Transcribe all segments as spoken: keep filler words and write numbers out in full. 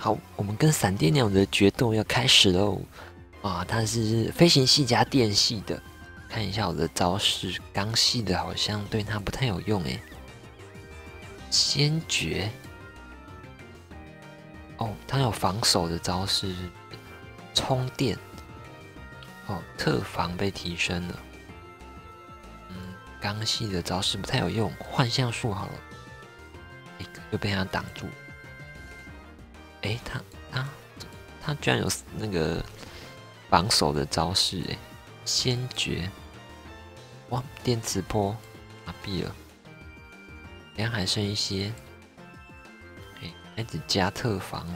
好，我们跟闪电鸟的决斗要开始喽！啊，它是飞行系加电系的。看一下我的招式，钢系的好像对它不太有用诶。先决。哦，它有防守的招式，充电。哦，特防被提升了。嗯，钢系的招式不太有用，幻象术好了。哎，又被它挡住。哎，他他他居然有那个防守的招式哎，先决，哇，电磁波麻痹了，好像还剩一些，哎，开始加特防哦，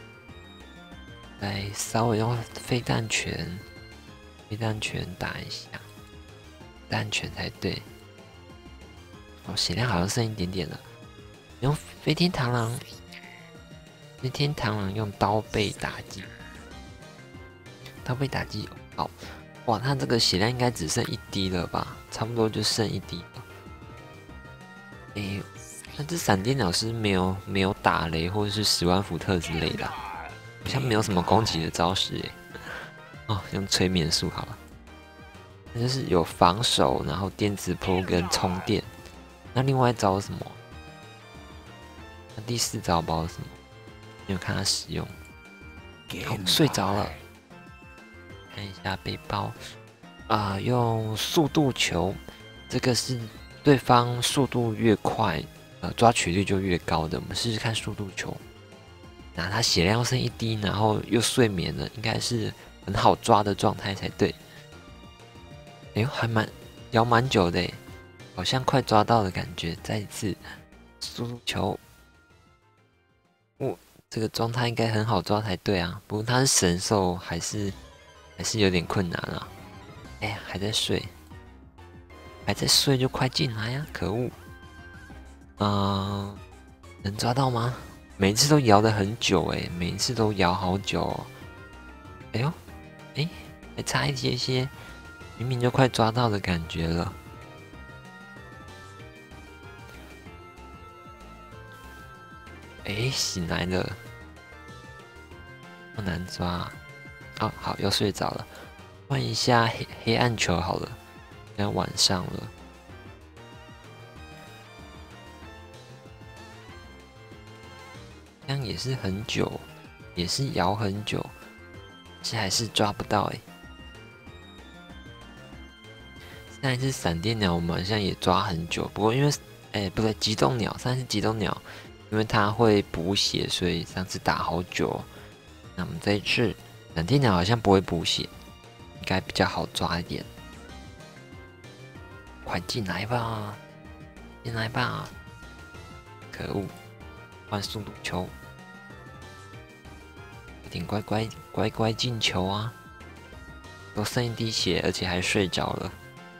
来稍微用飞弹拳，飞弹拳打一下，弹拳才对，哦，血量好像剩一点点了，用飞天螳螂。飞天螳螂用刀背打击，刀背打击好，哇，他这个血量应该只剩一滴了吧？差不多就剩一滴了。哎、欸，那只闪电鸟是没有没有打雷或者是十万伏特之类的、啊，好像没有什么攻击的招式哎。哦，用催眠术好了，那就是有防守，然后电磁波跟充电。那另外一招是什么？那第四招不知道是什么？没有看他使用，好，睡着了。看一下背包啊、呃，用速度球，这个是对方速度越快，呃，抓取率就越高的。我们试试看速度球，那他血量剩一滴，然后又睡眠了，应该是很好抓的状态才对。哎呦，还蛮摇蛮久的，好像快抓到的感觉。再一次速度球。哦，这个状态应该很好抓才对啊，不过他是神兽，还是还是有点困难啊。哎呀，还在睡，还在睡就快进来呀！可恶，嗯、呃，能抓到吗？每次都摇的很久哎，每次都摇好久、哦。哎呦，哎，还差一些些，明明就快抓到的感觉了。哎，醒来了，不难抓。哦，好，又睡着了。换一下黑黑暗球好了，现在晚上了。这样也是很久，也是摇很久，这还是抓不到哎。上一只闪电鸟我们好像也抓很久，不过因为哎、欸、不对，极冻鸟，上次极冻鸟，因为它会补血，所以上次打好久。那我们这一次闪电鸟好像不会补血，应该比较好抓一点。快进来吧，进来吧！可恶，换速度球。点乖乖乖乖进球啊！都剩一滴血，而且还睡着了。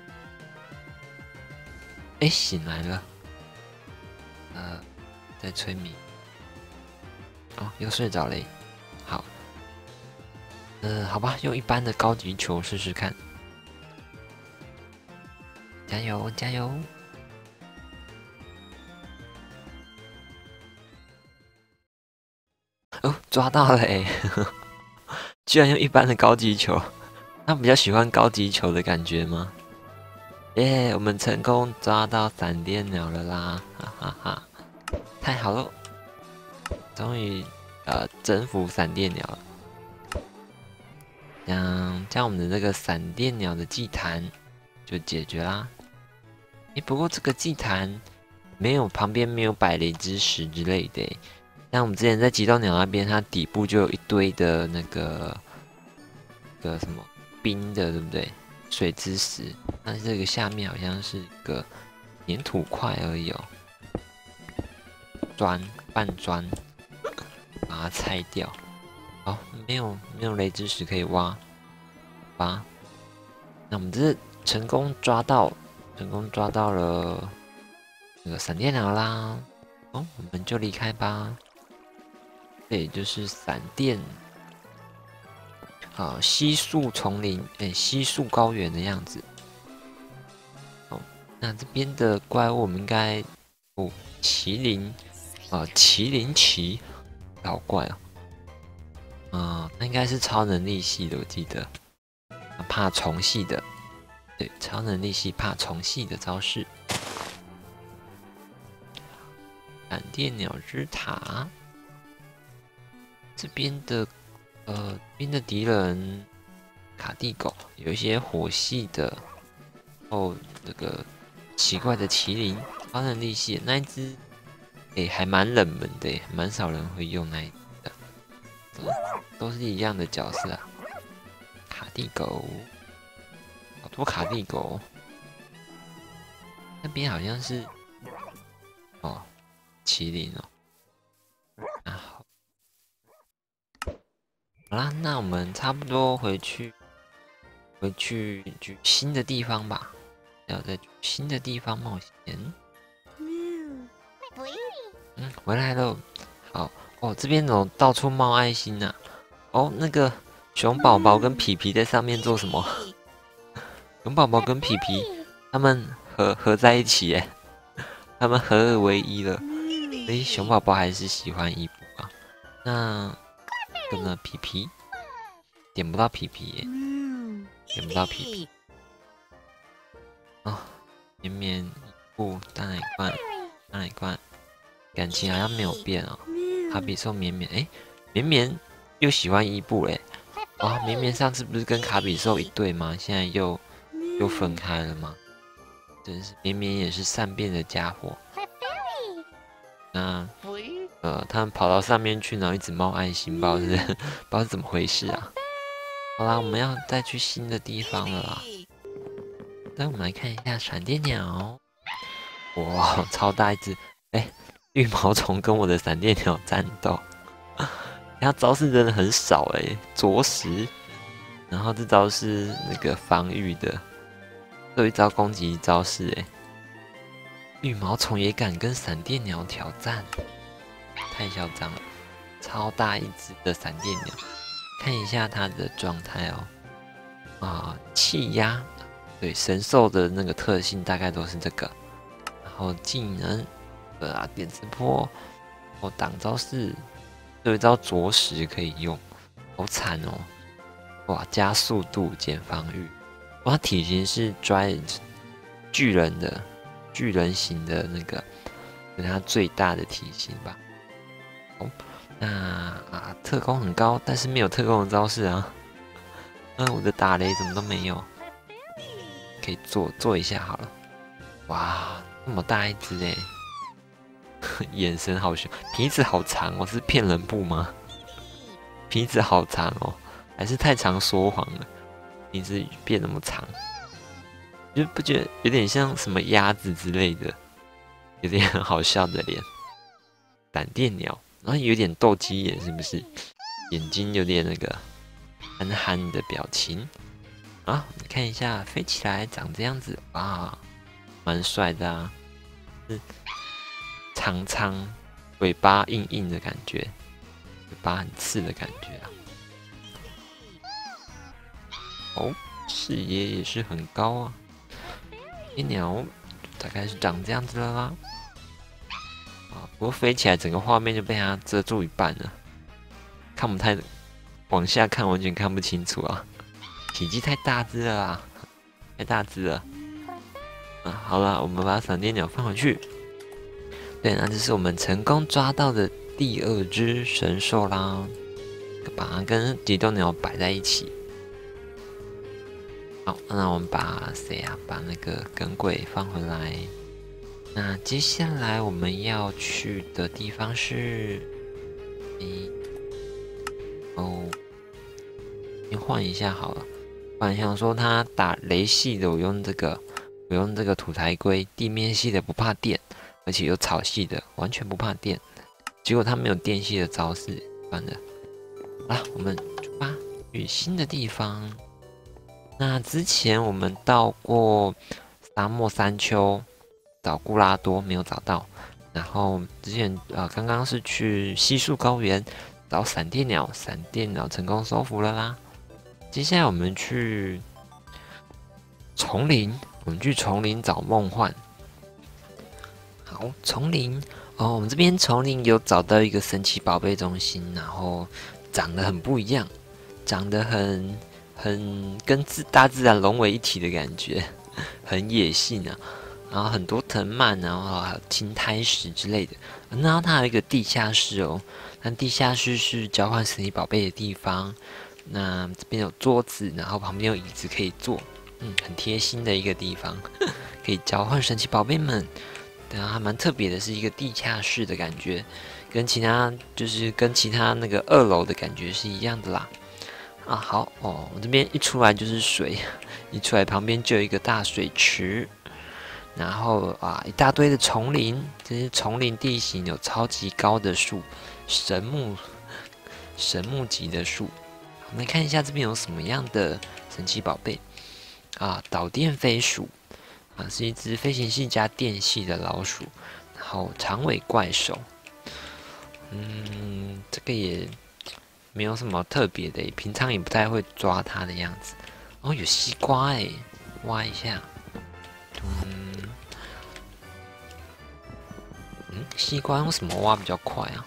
哎，醒来了。呃，在催眠。哦，又睡着嘞。好。呃，好吧，用一般的高级球试试看。加油，加油！哦，抓到了哎！居然用一般的高级球，他比较喜欢高级球的感觉吗？耶、yeah, 我们成功抓到闪电鸟了啦！哈哈哈，太好了，终于呃征服闪电鸟了。这样，这样我们的这个闪电鸟的祭坛就解决啦。诶，不过这个祭坛没有旁边没有摆雷之石之类的。像我们之前在极冻鸟那边，它底部就有一堆的那个个什么冰的，对不对？水之石，但是这个下面好像是个粘土块而已哦。砖，半砖，把它拆掉。好，没有没有雷之石可以挖，吧？那我们这是成功抓到，成功抓到了那个闪电鸟啦。哦，我们就离开吧。这也就是闪电啊，稀树丛林，哎、欸，稀树高原的样子。哦，那这边的怪物我们应该哦，麒麟啊，麒麟旗，好怪哦。 嗯，那应该是超能力系的，我记得。怕虫系的，对，超能力系怕虫系的招式。闪电鸟之塔，这边的呃，这边的敌人卡蒂狗有一些火系的，哦，这个奇怪的麒麟，超能力系那一只，诶、欸，还蛮冷门的，蛮少人会用那一只的，嗯，都是一样的角色啊。卡蒂狗，好多卡蒂狗，那边好像是哦，麒麟哦。啊，好，好啦，那我们差不多回去，回去去新的地方吧。要再去新的地方冒险。嗯，回来了。好哦，这边怎么到处冒爱心呢、啊？哦，那个熊宝宝跟皮皮在上面做什么？熊宝宝跟皮皮他们合合在一起耶，他们合二为一了。所以熊宝宝还是喜欢伊布啊。那这个呢？皮皮点不到皮皮耶，点不到皮皮。哦，绵绵伊布大奶罐，大奶罐，感情好像没有变哦。卡比兽绵绵，哎，绵绵又喜欢伊布嘞。哇，绵绵上次不是跟卡比兽一对吗？现在又又分开了吗？真是绵绵也是善变的家伙。那呃，他们跑到上面去，然后一直冒爱心，不知道是不知道是怎么回事啊。好啦，我们要再去新的地方了啦。那我们来看一下闪电鸟，哇，超大一只！哎、欸，绿毛虫跟我的闪电鸟战斗，它招式真的很少哎、欸，啄食，然后这招是那个防御的，有一招攻击招式哎、欸，绿毛虫也敢跟闪电鸟挑战，太嚣张了！超大一只的闪电鸟，看一下它的状态哦，啊，气压。对，神兽的那个特性大概都是这个，然后技能，呃啊，电磁波，哦，挡招式，有一招啄食可以用，好惨哦！哇，加速度减防御，哇，体型是 Giant 巨人的巨人型的那个，是它最大的体型吧？哦，那啊，特攻很高，但是没有特攻的招式啊。嗯，我的打雷怎么都没有？可以做做一下好了。哇，那么大一只哎，眼神好凶，鼻子好长哦，是骗人不吗？鼻子好长哦，还是太常说谎了，鼻子变那么长，就不觉得有点像什么鸭子之类的，有点很好笑的脸。闪电鸟，然后有点斗鸡眼，是不是？眼睛有点那个憨憨的表情。啊，你看一下，飞起来长这样子啊，蛮帅的啊，是长长，尾巴硬硬的感觉，尾巴很刺的感觉啊。哦，视野也是很高啊。飞鸟大概是长这样子了啦。啊，不过飞起来整个画面就被它遮住一半了，看不太，往下看完全看不清楚啊。体积太大只了啦，太大只了。啊，好了，我们把闪电鸟放回去。对，那这是我们成功抓到的第二只神兽啦，把它跟极斗鸟摆在一起。好，那我们把谁啊？把那个耿鬼放回来。那接下来我们要去的地方是，诶，哦，先换一下好了。本来想说他打雷系的，我用这个，我用这个土台龟；地面系的不怕电，而且有草系的，完全不怕电。结果他没有电系的招式，算了。好啦，我们出发去新的地方。那之前我们到过沙漠山丘找古拉多，没有找到。然后之前呃刚刚是去稀树高原找闪电鸟，闪电鸟成功收服了啦。接下来我们去丛林，我们去丛林找梦幻。好，丛林哦，我们这边丛林有找到一个神奇宝贝中心，然后长得很不一样，长得很很跟自大自然融为一体的感觉，很野性啊。然后很多藤蔓，然后还有青苔石之类的。然后它还有一个地下室哦，那地下室是交换神奇宝贝的地方。那这边有桌子，然后旁边有椅子可以坐，嗯，很贴心的一个地方，可以交换神奇宝贝们。然后还蛮特别的，是一个地下室的感觉，跟其他就是跟其他那个二楼的感觉是一样的啦。啊，好哦，我这边一出来就是水，一出来旁边就有一个大水池。然后啊，一大堆的丛林，这些丛林地形有超级高的树，神木，神木级的树。我们看一下这边有什么样的神奇宝贝啊？导电飞鼠啊，是一只飞行系加电系的老鼠，然后长尾怪兽。嗯，这个也没有什么特别的，平常也不太会抓它的样子。哦，有西瓜哎，挖一下。嗯。嗯，西瓜用什么挖比较快啊？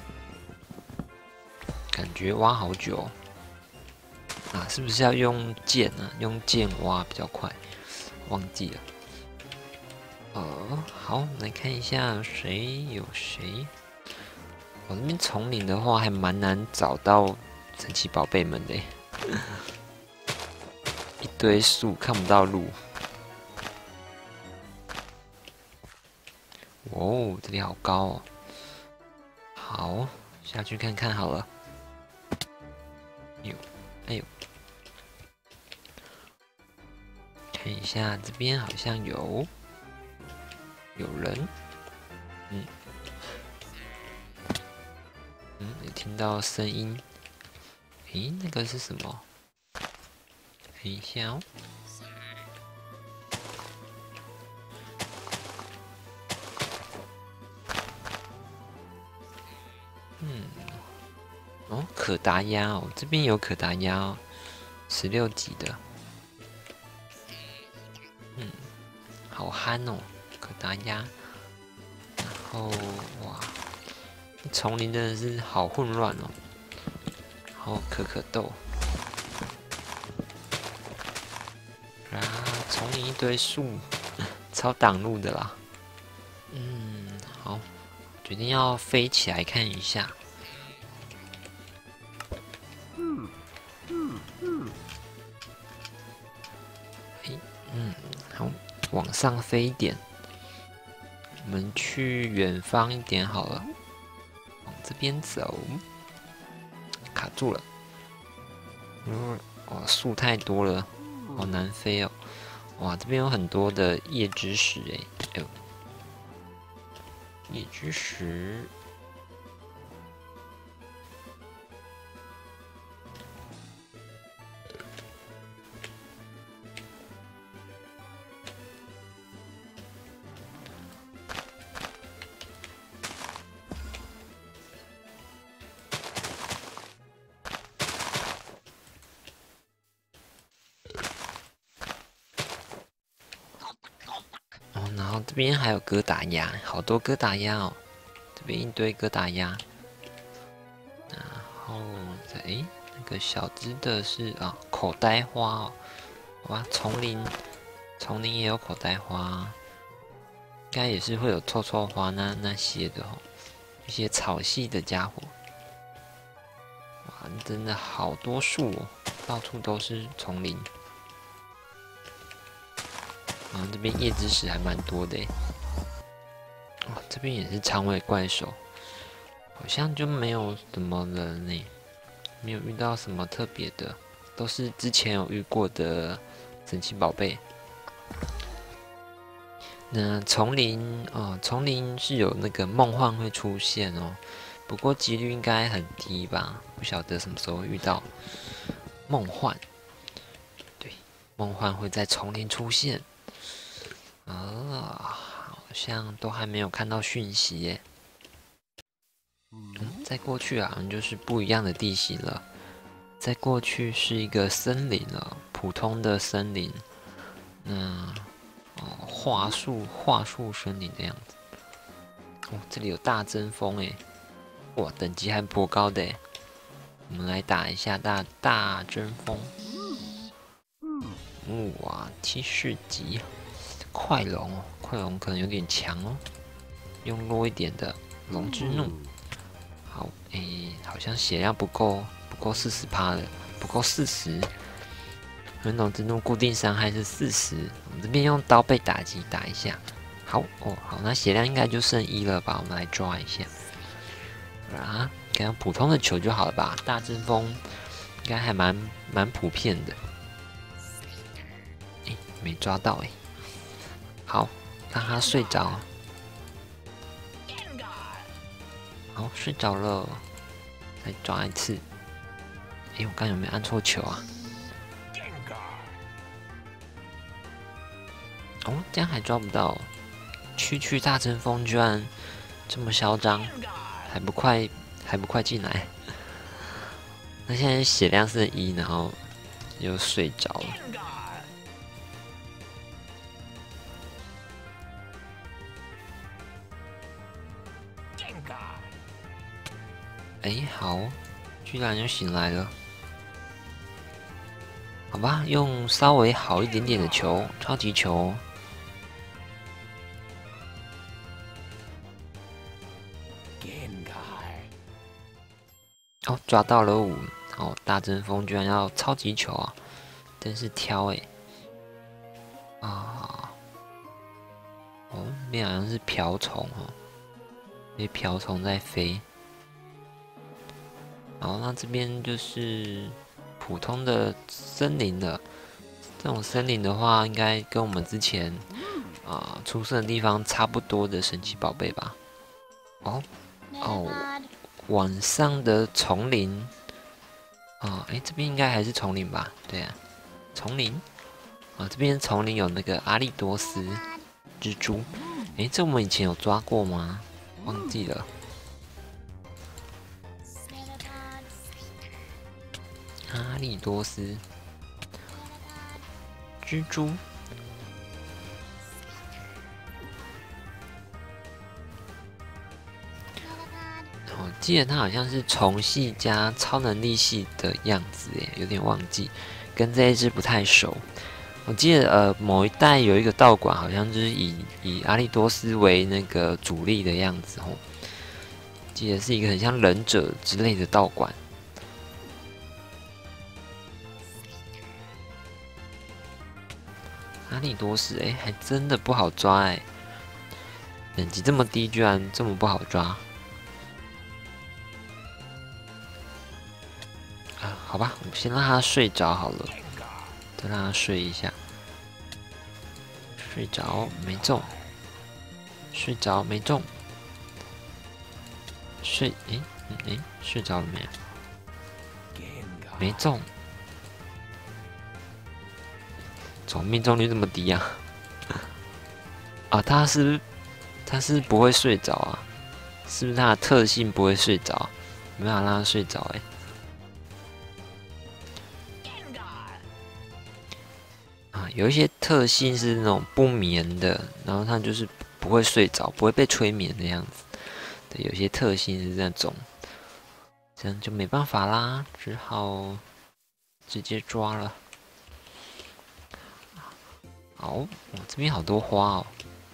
感觉挖好久哦啊！是不是要用剑啊？用剑挖比较快？忘记了。呃，好，来看一下谁有谁。我这边丛林的话，还蛮难找到神奇宝贝们的，一堆树看不到路。哦，这里好高哦。好，下去看看好了。哎呦，哎呦，看一下这边好像有有人，嗯嗯，有听到声音。诶，那个是什么？看一下哦。嗯，哦，可达鸭哦，这边有可达鸭哦，十六级的。嗯，好憨哦，可达鸭。然后哇，丛林真的是好混乱哦。然后可可豆，啊，丛林一堆树，超挡路的啦。嗯，好，决定要飞起来看一下。嗯嗯嗯。哎，嗯，好，往上飞一点。我们去远方一点好了，往这边走。卡住了。嗯，哇，树太多了，好难飞哦。哇，这边有很多的叶之石哎，哎呦，叶之石。哦，然后这边还有哥达鸭，好多哥达鸭哦，这边一堆哥达鸭。然后这诶，那个小只的是啊，口袋花哦，哇，丛林丛林也有口袋花，应该也是会有臭臭花那那些的哦，一些草系的家伙。哇，真的好多树哦，到处都是丛林。然后这边叶之石还蛮多的，哦，这边也是长尾怪兽，好像就没有什么人呢，没有遇到什么特别的，都是之前有遇过的神奇宝贝。那丛林哦，丛林是有那个梦幻会出现哦，不过几率应该很低吧，不晓得什么时候会遇到梦幻。对，梦幻会在丛林出现。啊，好像都还没有看到讯息耶。嗯，再过去啊，就是不一样的地形了。再过去是一个森林了，普通的森林。那哦，桦树桦树森林的样子。哦，这里有大针蜂哎，哇，等级还颇高的哎。 我们来打一下大大针锋。哇，七世级快龙哦，快龙可能有点强哦，用弱一点的龙之怒。好，诶、欸，好像血量不够，不够四十趴的，不够四十。龙之怒固定伤害是四十，我们这边用刀背打击打一下。好哦，好，那血量应该就剩一了吧？我们来抓一下。啊，给它普通的球就好了吧？大阵风应该还蛮蛮普遍的。哎、欸，没抓到哎、欸。好，让他睡着。好，睡着了，再抓一次。哎、欸，我刚有没有按错球啊？哦，这样还抓不到。区区大阵风居然这么嚣张，还不快还不快进来？那现在血量是一，然后又睡着了。哎、欸，好，居然又醒来了。好吧，用稍微好一点点的球，超级球。哦，抓到了五。哦，大阵风居然要超级球啊！真是挑哎、欸。啊，哦，那边好像是瓢虫哦，那瓢虫在飞。好，那这边就是普通的森林了。这种森林的话，应该跟我们之前啊、呃、出生的地方差不多的神奇宝贝吧？哦哦，晚上的丛林。啊，哎、欸，这边应该还是丛林吧？对啊，丛林。啊，这边丛林有那个阿利多斯蜘蛛。哎、欸，这我们以前有抓过吗？忘记了。阿利多斯蜘蛛。我记得它好像是虫系加超能力系的样子，耶，有点忘记，跟这一只不太熟。我记得呃某一代有一个道馆，好像就是以以阿利多斯为那个主力的样子哦。记得是一个很像忍者之类的道馆。阿利多斯，哎、欸，还真的不好抓哎，等级这么低，居然这么不好抓。啊，好吧，我们先让他睡着好了，再让他睡一下。睡着没中，睡着没中，睡诶诶，睡着了没有？没中，怎么命中率这么低啊？啊，他是他是不会睡着啊？是不是他的特性不会睡着？没办法让他睡着哎、欸。啊，有一些特性是那种不眠的，然后他就是不会睡着，不会被催眠的样子。对，有些特性是那种，这样就没办法啦，只好直接抓了。好，我这边好多花哦。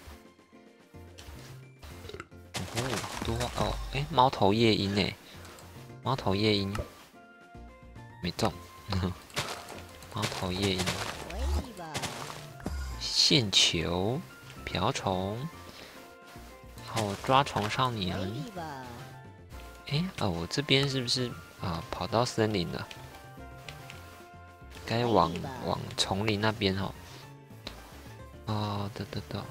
哦，好多花哦，哎、欸，猫头夜莺哎，猫头夜莺没中，猫头夜莺。线球、瓢虫，好抓虫少年。哎、欸，哦，我这边是不是啊跑到森林了？该往往丛林那边哦。哦，对对对。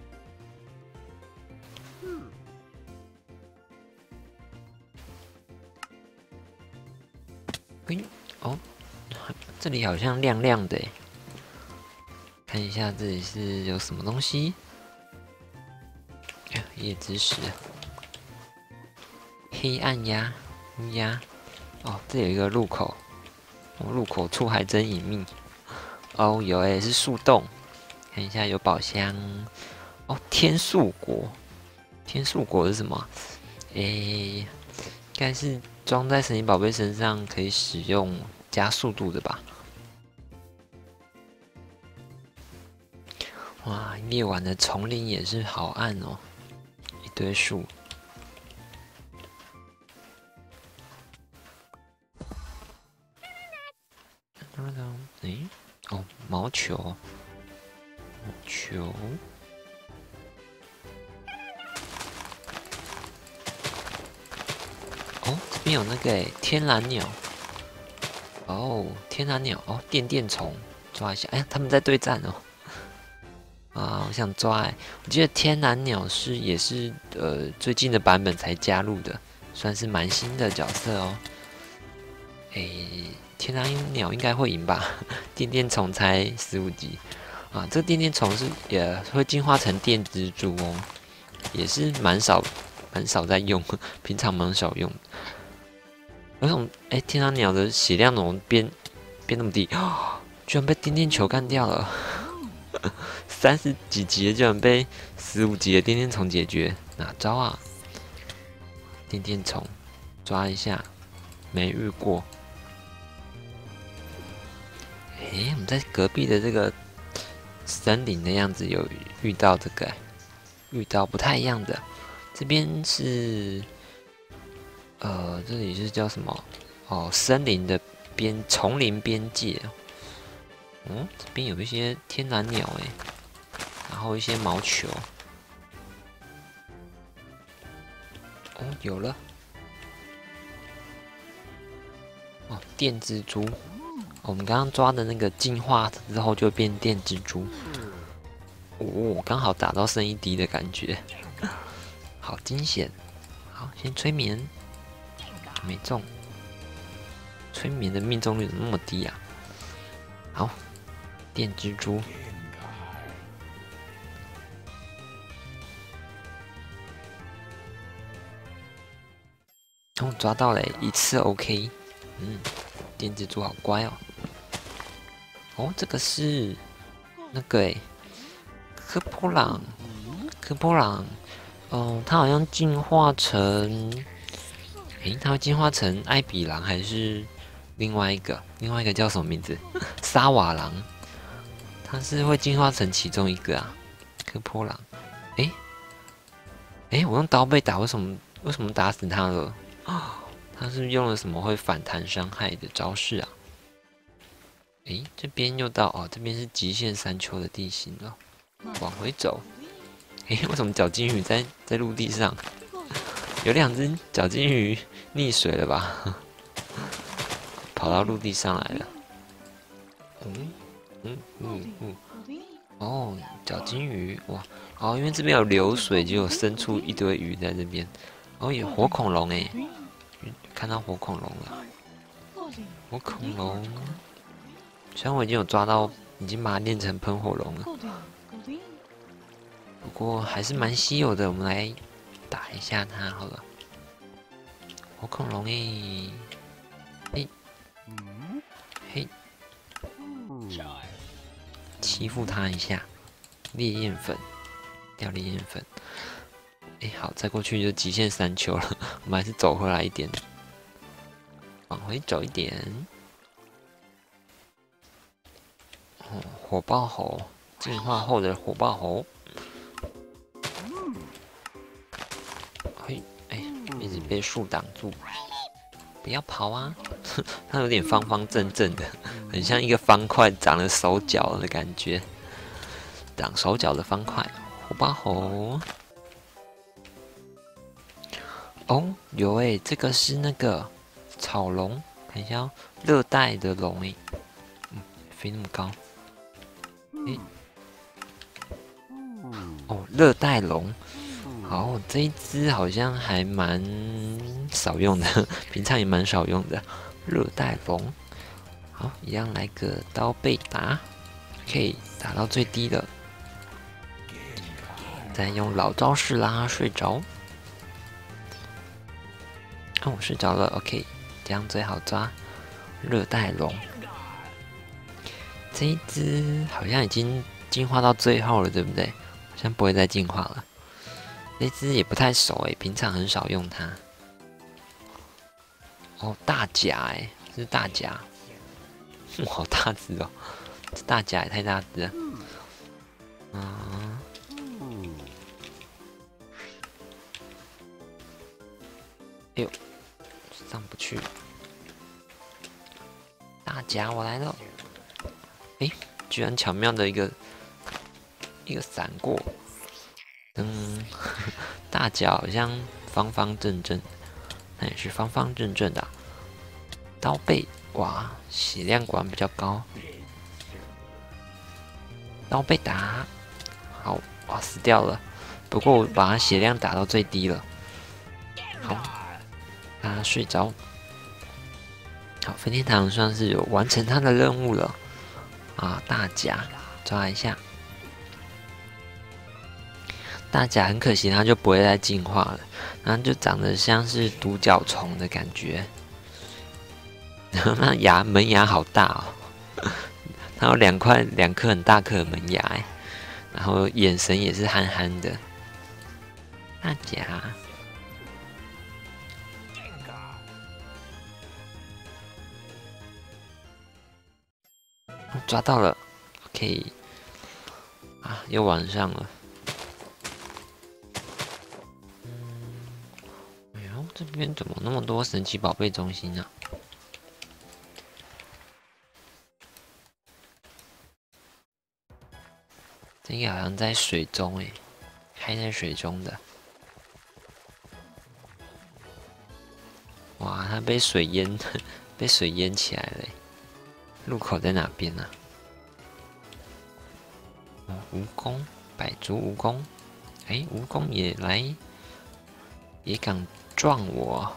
哎，哦，这里好像亮亮的，看一下这里是有什么东西。夜之石，黑暗鸦，乌鸦。哦，这有一个入口，哦，入口处还真隐秘。哦，有诶，是树洞。看一下有宝箱。哦，天树果，天树果是什么？诶，应该是装在神奇宝贝身上可以使用加速度的吧？哇，夜晚的丛林也是好暗哦，一堆树。诶，哦，毛球，毛球。哦，这边有那个天蓝鸟。哦，天蓝鸟哦，电电虫，抓一下。哎呀，他们在对战哦。啊，我想抓哎！我记得天蓝鸟是也是呃最近的版本才加入的，算是蛮新的角色哦。哎，天蓝鸟应该会赢吧？电电虫才十五级啊，这个电电虫是也会进化成电蜘蛛哦，也是蛮少蛮少在用，平常蛮少用。为什么？哎，天蓝鸟的血量怎么变变那么低？哦，居然被电电球干掉了！三十几级居然被十五级的电电虫解决，哪招啊？电电虫抓一下，没遇过。诶，我们在隔壁的这个森林的样子有遇到这个，遇到不太一样的。这边是，呃，这里是叫什么？哦，森林的边，丛林边界。嗯，这边有一些天蓝鸟诶，然后一些毛球。哦，有了。哦，电蜘蛛。我们刚刚抓的那个进化之后就变电蜘蛛。哦，刚好打到剩一滴的感觉，好惊险！好，先催眠，没中。催眠的命中率怎么那么低啊？好，电蜘蛛。哦，抓到了，一次 OK。嗯，电蜘蛛好乖哦。哦，这个是那个诶，科波朗，科波朗。哦，它好像进化成，诶，它会进化成艾比狼还是另外一个？另外一个叫什么名字？沙瓦狼。它是会进化成其中一个啊。科波朗，诶，诶，我用刀被打，为什么为什么打死它了？啊，它是用了什么会反弹伤害的招式啊？诶，这边又到哦，这边是极限山丘的地形了，往回走。诶，为什么角鲸鱼在在陆地上？有两只角鲸鱼溺水了吧？跑到陆地上来了。嗯嗯嗯嗯。哦，角鲸鱼哇！哦，因为这边有流水，就有生出一堆鱼在这边。哦，有火恐龙诶，看到火恐龙了。火恐龙，虽然我已经有抓到，已经把它练成喷火龙了，不过还是蛮稀有的。我们来打一下它好了。火恐龙诶，嘿，嘿，欺负它一下。烈焰粉，掉烈焰粉。哎，好，再过去就极限山丘了。我们还是走回来一点，往回走一点。哦，火爆猴，进化后的火爆猴。嘿，哎，一直被树挡住，不要跑啊！它有点方方正正的，很像一个方块长了手脚的感觉，长手脚的方块。火爆猴。哦，有诶，这个是那个草龙，看一下，热带的龙诶，嗯，飞那么高，诶，哦，热带龙，好，这一只好像还蛮少用的，平常也蛮少用的，热带龙，好，一样来个刀背打，可以打到最低的，再用老招式让它睡着。哦，我睡着了 ，OK， 这样最好抓。热带龙，这一只好像已经进化到最后了，对不对？好像不会再进化了。这只也不太熟诶，平常很少用它。 哦，大甲哎，这是大甲，哇，好大只哦！这大甲也太大只了。嗯，哎呦，上不去。大甲，我来了！哎，居然巧妙的一个一个闪过。嗯，大甲好像方方正正，那也是方方正正的、啊。刀背，哇，血量果然比较高。刀被打，好，哇，死掉了。不过我把他血量打到最低了。好，他睡着。好，飞天堂算是有完成他的任务了。啊，大甲抓一下。大甲很可惜，它就不会再进化了，然后就长得像是独角虫的感觉。然后那牙门牙好大哦，它有两块两颗很大颗的门牙哎，然后眼神也是憨憨的。大甲，抓到了，可以啊，又晚上了。这边怎么那么多神奇宝贝中心呢、啊？这个好像在水中诶，开在水中的。哇，它被水淹，被水淹起来了。入口在哪边呢、啊？哦，蜈蚣，百足蜈蚣。哎，蜈蚣也来，也敢撞我！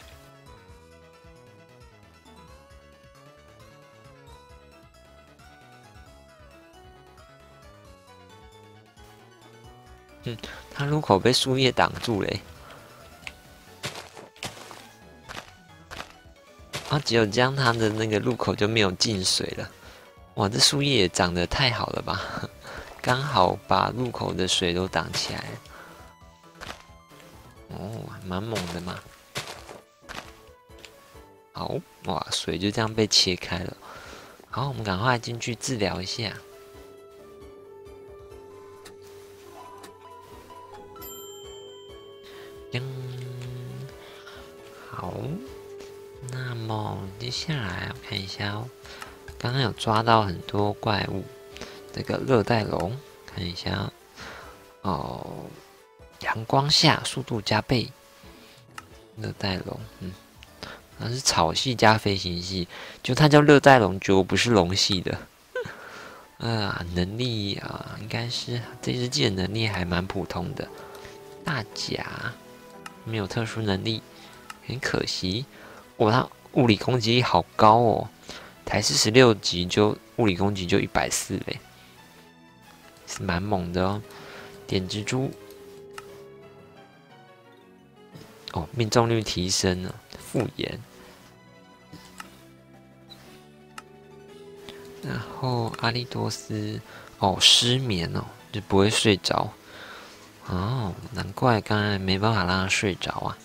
嗯，他入口被树叶挡住嘞。啊，只有这样，它的那个入口就没有进水了。哇，这树叶也长得太好了吧！刚好把入口的水都挡起来了。哦，蛮猛的嘛。好，哇，水就这样被切开了。好，我们赶快进去治疗一下。嗯，好。那么接下来我看一下哦，刚刚有抓到很多怪物，这个热带龙，看一下哦。阳光下速度加倍，热带龙，嗯。它是草系加飞行系，就它叫热带龙，就不是龙系的。啊，能力啊，应该是这只鸡的能力还蛮普通的。大甲没有特殊能力，很可惜。哇，它物理攻击力好高哦，台式十六级就物理攻击就一百四嘞，是蛮猛的哦。点蜘蛛，哦，命中率提升了，复原。然后阿利多斯，哦，失眠哦，就不会睡着。哦，难怪刚才没办法让他睡着啊。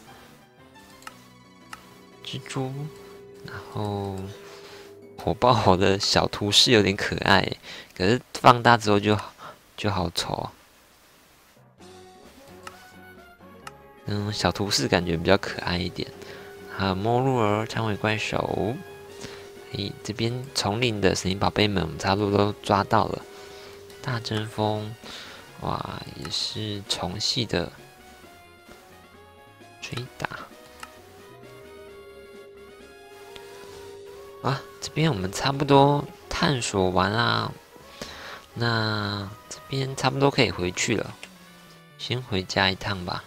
蜘蛛，然后火爆猴的小图示有点可爱，可是放大之后就就好丑啊。嗯，小图示感觉比较可爱一点。还有摸鹿儿、长尾怪兽。嘿，这边丛林的神奇宝贝们，我们差不多都抓到了。大针锋，哇，也是虫系的追打。啊，这边我们差不多探索完啦，那这边差不多可以回去了，先回家一趟吧。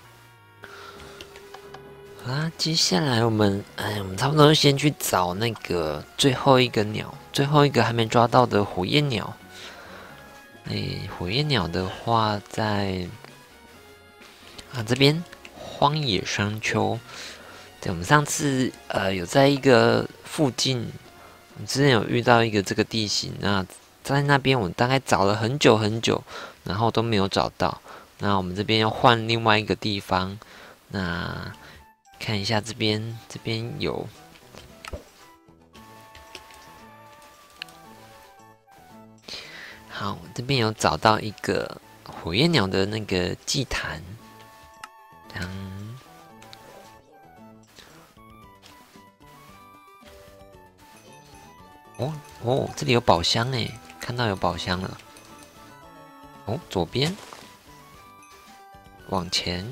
好啦，接下来我们，哎，我们差不多先去找那个最后一个鸟，最后一个还没抓到的火焰鸟。哎，火焰鸟的话在，啊这边荒野山丘。对，我们上次呃有在一个附近，我们之前有遇到一个这个地形，那在那边我大概找了很久很久，然后都没有找到。那我们这边要换另外一个地方，那看一下这边，这边有。好，这边有找到一个火焰鸟的那个祭坛，这样。哦哦，这里有宝箱哎，看到有宝箱了。哦，左边，往前。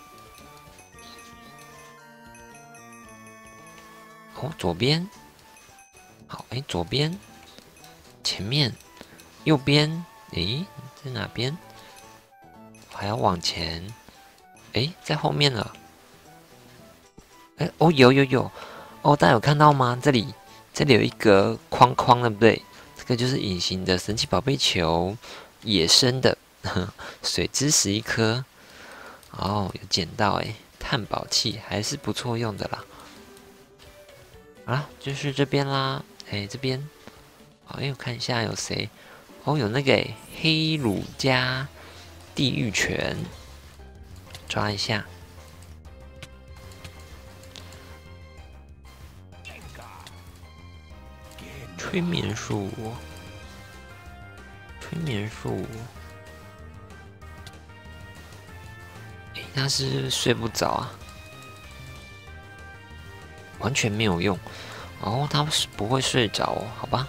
哦，左边。好，哎，左边，前面。右边，诶，在哪边？还要往前，诶，在后面了。诶，哦，有有有，哦，大家有看到吗？这里，这里有一个框框，对不对？这个就是隐形的神奇宝贝球，野生的，水之石一颗。哦，有捡到诶，探宝器还是不错用的啦。好啦，就是这边啦。诶，这边，好，哎，我看一下有谁。哦，有那个黑鲁加地狱拳，抓一下。催眠术，催眠术。诶，他是睡不着啊，完全没有用。哦，他是不会睡着哦，好吧。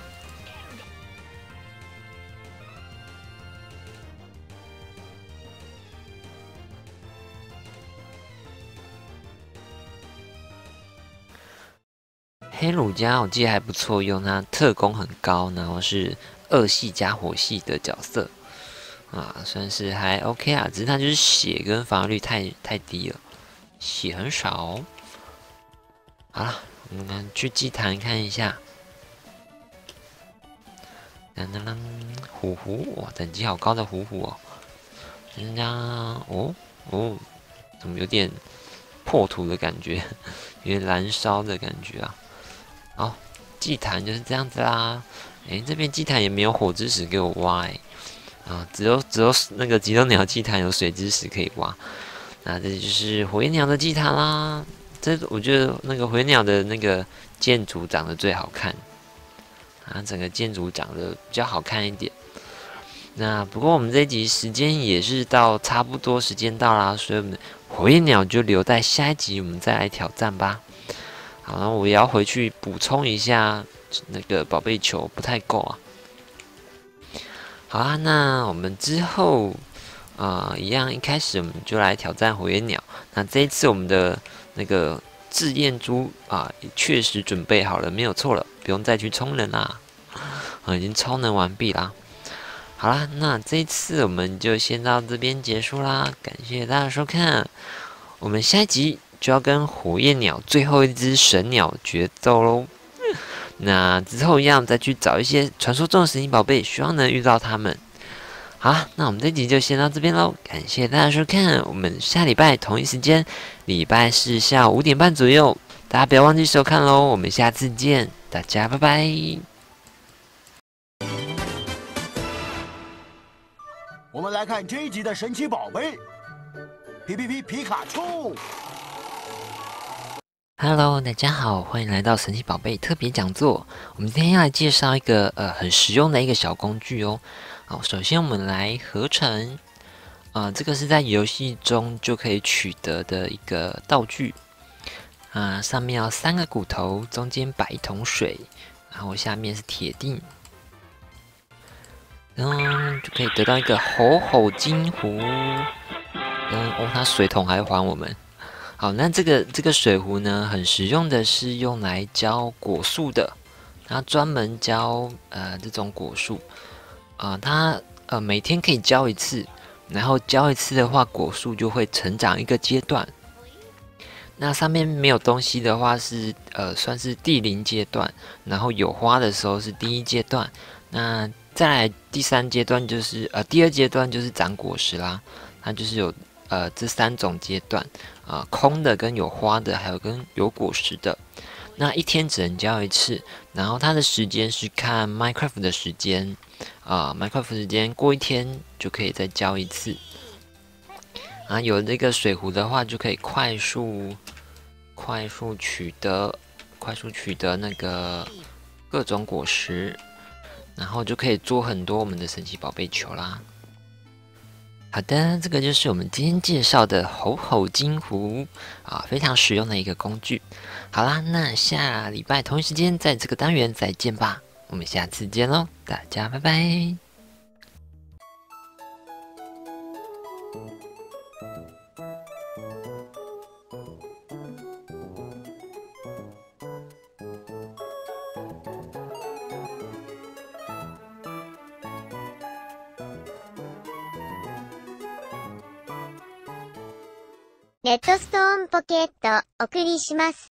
黑鲁加我记得还不错用，它特攻很高，然后是二系加火系的角色啊，算是还 OK 啊，只是它就是血跟防御率太太低了，血很少。好了，我们去祭坛看一下。当当当，虎虎哇，等级好高的虎虎哦，人家哦哦，怎么有点破土的感觉，有点燃烧的感觉啊。好，祭坛就是这样子啦。诶，这边祭坛也没有火之石给我挖诶，啊，只有只有那个极斗鸟祭坛有水之石可以挖。那这就是火焰鸟的祭坛啦。这我觉得那个火焰鸟的那个建筑长得最好看，啊，整个建筑长得比较好看一点。那不过我们这一集时间也是到差不多时间到啦，所以我们的火焰鸟就留在下一集我们再来挑战吧。好，那我也要回去补充一下那个宝贝球不太够啊。好啊，那我们之后啊、呃，一样一开始我们就来挑战火焰鸟。那这一次我们的那个制焰珠啊，也确实准备好了，没有错了，不用再去充能啦，啊，已经超能完毕啦。好啦，那这一次我们就先到这边结束啦，感谢大家收看，我们下一集就要跟火焰鸟最后一只神鸟决斗喽。那之后一样再去找一些传说中的神奇宝贝，希望能遇到他们。好，那我们这集就先到这边喽，感谢大家收看，我们下礼拜同一时间，礼拜四下午五点半左右，大家不要忘记收看喽，我们下次见，大家拜拜。 我们来看这一集的神奇宝贝，皮皮皮皮卡丘。 Hello， 大家好，欢迎来到神奇宝贝特别讲座。我们今天要来介绍一个呃很实用的一个小工具哦。好，首先我们来合成，呃，这个是在游戏中就可以取得的一个道具。啊、呃，上面要三个骨头，中间摆一桶水，然后下面是铁锭，嗯，就可以得到一个吼吼金壶。嗯，哦，它水桶还还我们。好，那这个这个水壶呢，很实用的是用来浇果树的，它专门浇呃这种果树，啊、呃，它呃每天可以浇一次，然后浇一次的话，果树就会成长一个阶段。那上面没有东西的话是呃算是第零阶段，然后有花的时候是第一阶段，那再来第三阶段就是呃第二阶段就是长果实啦，它就是有呃这三种阶段。啊、呃，空的跟有花的，还有跟有果实的，那一天只能浇一次，然后它的时间是看 Minecraft 的时间，啊、呃、，Minecraft 时间过一天就可以再浇一次。啊，有这个水壶的话，就可以快速快速取得，快速取得那个各种果实，然后就可以做很多我们的神奇宝贝球啦。好的，这个就是我们今天介绍的吼吼金壶啊，非常实用的一个工具。好啦，那下礼拜同一时间在这个单元再见吧，我们下次见喽，大家拜拜。 レッドストーンポケットお送りします。